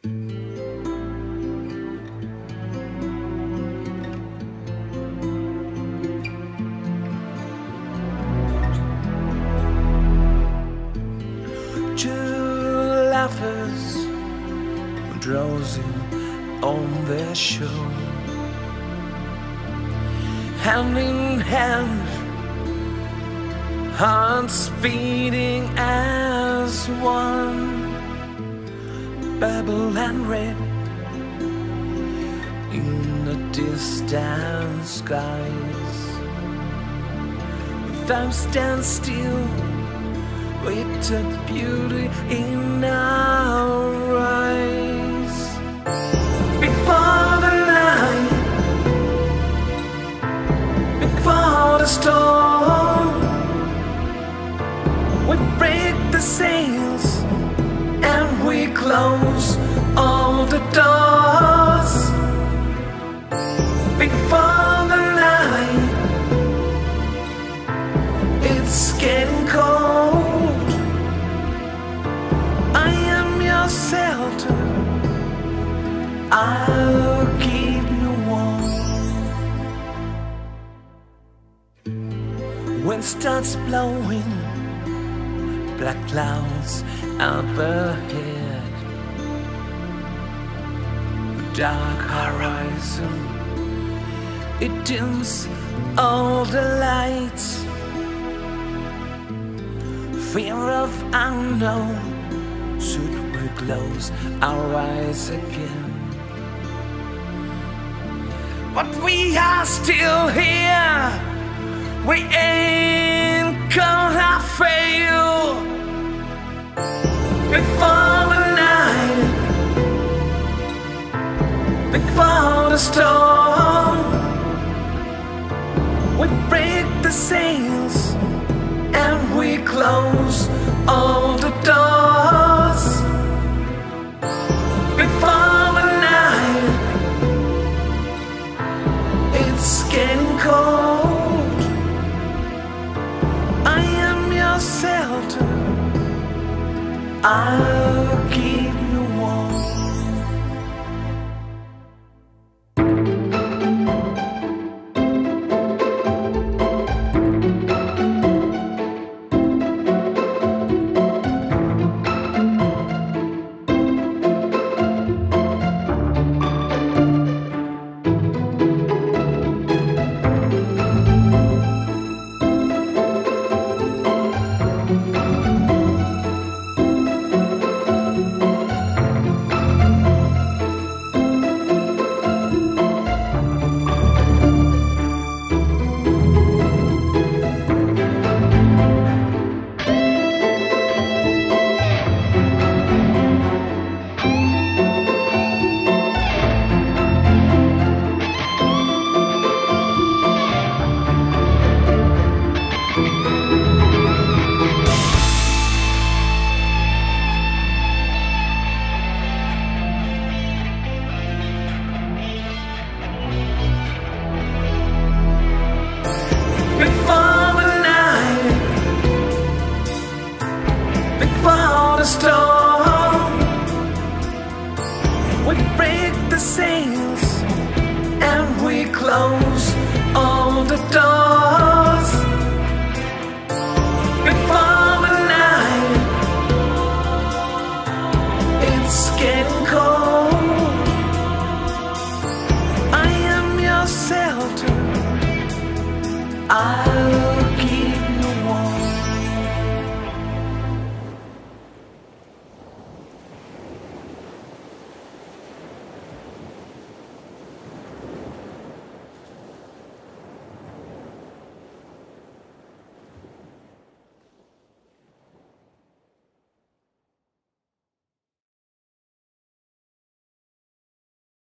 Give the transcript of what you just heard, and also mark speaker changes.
Speaker 1: Two lovers drowsing on their shore, hand in hand, hearts beating as one. Purple and red in the distant skies. Time stands still with the beauty in our eyes. Before the night, before the storm, we break the sails and we close all the doors. Before the night, it's getting cold. I am your shelter, I'll keep you warm. Wind starts blowing, black clouds up ahead, dark horizon, it dims all the lights. Fear of unknown, should we close our eyes again? But we are still here, we ain't gonna fail. Before the night, before the storm, we break the sails and we close all the doors. Before the night, it's getting cold. I am your shelter, I'll keep you warm. Before the night, before the storm, we break the sails and we close all the doors. Before the night, it's getting cold. I am your shelter,